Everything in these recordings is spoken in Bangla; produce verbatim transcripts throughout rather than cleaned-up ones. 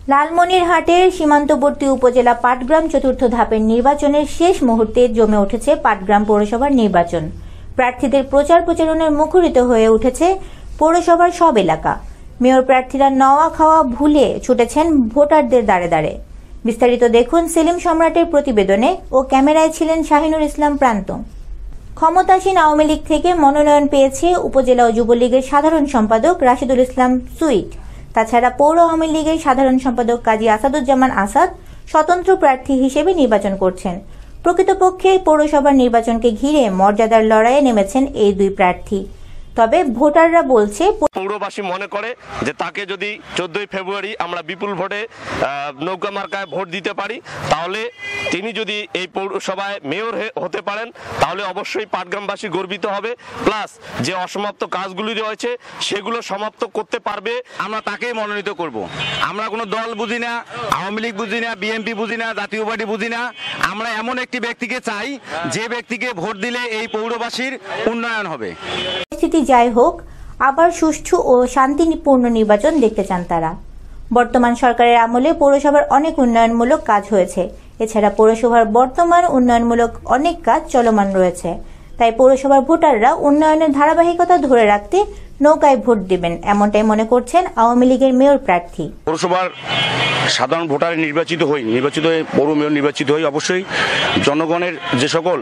লালমনিরহাটের সীমান্তবর্তী উপজেলা পাটগ্রাম চতুর্থ ধাপের নির্বাচনের শেষ মুহূর্তে জমে উঠেছে পাটগ্রাম পৌরসভার নির্বাচন। প্রার্থীদের প্রচার প্রচারণায় মুখরিত হয়ে উঠেছে পৌরসভার সব এলাকা। মেয়র প্রার্থীরা নওয়া খাওয়া ভুলে ছুটেছেন ভোটারদের দ্বারে দ্বারে। বিস্তারিত দেখুন সেলিম সম্রাটের প্রতিবেদনে ও ক্যামেরায় ছিলেন শাহিনুর ইসলাম প্রান্ত। ক্ষমতাসীন আওয়ামী লীগ থেকে মনোনয়ন পেয়েছে উপজেলা ও যুবলীগের সাধারণ সম্পাদক রাশিদুল ইসলাম সুইট। তাছাড়া পৌর আওয়ামী লীগের সাধারণ সম্পাদক কাজী আসাদুজ্জামান আসাদ স্বতন্ত্র প্রার্থী হিসেবে নির্বাচন করছেন। প্রকৃতপক্ষে পৌরসভার নির্বাচনকে ঘিরে মর্যাদার লড়াইয়ে নেমেছেন এই দুই প্রার্থী। তবে ভোটাররা বলছে, পৌরবাসী মনে করে যে তাকে যদি চোদ্দই ফেব্রুয়ারি আমরা বিপুল ভোটে নৌকা মার্কায় ভোট দিতে পারি, তাহলে তিনি যদি এই পৌরসভায় মেয়র হতে পারেন তাহলে অবশ্যই পাটগ্রামবাসী গর্বিত হবে। প্লাস যে অসমাপ্ত কাজগুলি রয়েছে সেগুলো সমাপ্ত করতে পারবে, আমরা তাকেই মনোনীত করব। আমরা কোনো দল বুঝি না, আওয়ামী লীগ বুঝি না, বিএনপি বুঝি না, জাতীয় পার্টি বুঝি না। আমরা এমন একটি ব্যক্তিকে চাই যে ব্যক্তিকে ভোট দিলে এই পৌরবাসীর উন্নয়ন হবে। পরিস্থিতি যাই হোক, আবার সুষ্ঠু ও শান্তিপূর্ণ নির্বাচন দেখতে চান তারা। বর্তমান সরকারের আমলে পৌরসভার অনেক উন্নয়নমূলক কাজ হয়েছে। এছাড়া পৌরসভার বর্তমান উন্নয়নমূলক অনেক কাজ চলমান রয়েছে। তাই পৌরসভার ভোটাররা উন্নয়নের ধারাবাহিকতা ধরে রাখতে নৌকায় ভোট দেবেন, এমনটাই মনে করছেন আওয়ামী লীগের মেয়র প্রার্থী। পৌরসভার সাধারণ ভোটারে নির্বাচিত হই নির্বাচিত হয়ে পৌর মেয়র নির্বাচিত হই অবশ্যই জনগণের যে সকল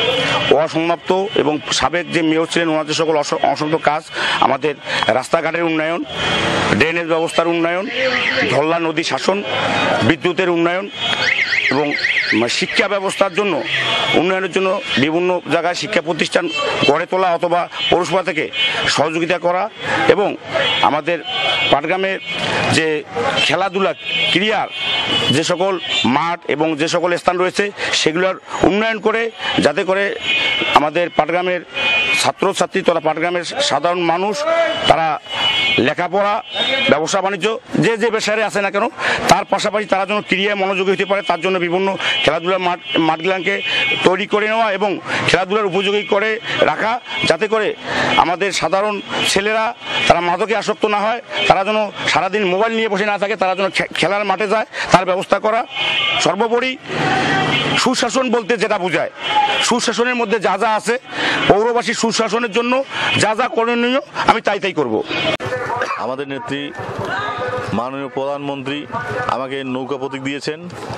অসমাপ্ত এবং সাবেক যে মেয়র ছিলেন ওনার যে সকল অসমাপ্ত কাজ, আমাদের রাস্তাঘাটের উন্নয়ন, ড্রেনেজ ব্যবস্থার উন্নয়ন, ধল্লা নদী শাসন, বিদ্যুতের উন্নয়ন এবং শিক্ষা ব্যবস্থার জন্য উন্নয়নের জন্য বিভিন্ন জায়গায় শিক্ষা প্রতিষ্ঠান গড়ে তোলা অথবা পৌরসভা থেকে সহযোগিতা করা এবং আমাদের পাটগ্রামের যে খেলাধুলা ক্রীড়ার যে সকল মাঠ এবং যে সকল স্থান রয়েছে সেগুলোর উন্নয়ন করে যাতে করে আমাদের পাটগ্রামের ছাত্রছাত্রী তথা পাটগ্রামের সাধারণ মানুষ তারা লেখাপড়া, ব্যবসা বাণিজ্য যে যে পেশায় আছে না কেন তার পাশাপাশি তারা যেন ক্রীড়ায় মনোযোগী হতে পারে, তার জন্য বিভিন্ন খেলাধুলার মাঠ মাঠগুলোকে তৈরি করে নেওয়া এবং খেলাধুলার উপযোগী করে রাখা, যাতে করে আমাদের সাধারণ ছেলেরা তারা মাদকে আসক্ত না হয়, তারা যেন সারাদিন মোবাইল নিয়ে বসে না থাকে, তারা যেন খেলার মাঠে যায় তার ব্যবস্থা করা। সর্বোপরি সুশাসন বলতে যেটা বোঝায়, সুশাসনের মধ্যে যা যা আছে পৌরবাসী সুশাসনের জন্য যা যা করণীয় আমি তাই তাই করব। আমাদের নেত্রী মাননীয় প্রধানমন্ত্রী আমাকে নৌকা প্রতীক দিয়েছেন।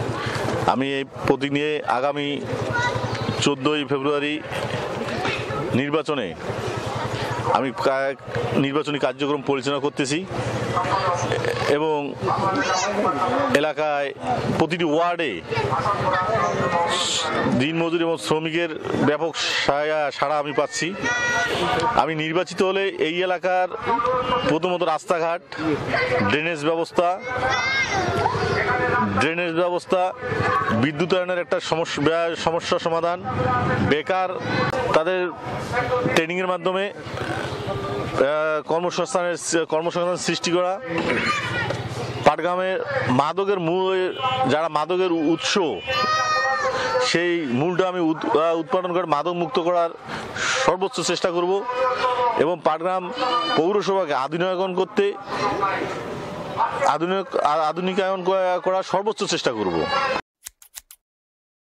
আমি এই প্রতীক নিয়ে আগামী চোদ্দোই ফেব্রুয়ারি নির্বাচনে আমি নির্বাচনী কার্যক্রম পরিচালনা করতেছি এবং এলাকায় প্রতিটি ওয়ার্ডে দিনমজুর এবং শ্রমিকের ব্যাপক সাড়া আমি পাচ্ছি। আমি নির্বাচিত হলে এই এলাকার প্রথমত রাস্তাঘাট, ড্রেনেজ ব্যবস্থা ড্রেনেজ ব্যবস্থা বিদ্যুতায়নের একটা সমস্যা সমস্যা সমাধান, বেকার তাদের ট্রেনিংয়ের মাধ্যমে কর্মসংস্থানের কর্মসংস্থান সৃষ্টি করা, পাটগ্রামের মাদকের মূল যারা মাদকের উৎস সেই মূলটা আমি উৎপাদন করে মাদক মুক্ত করার সর্বোচ্চ চেষ্টা করব এবং পাটগ্রাম পৌরসভাকে আধুনিকায়ন করতে আধুনিক আধুনিকায়ন করার সর্বোচ্চ চেষ্টা করব।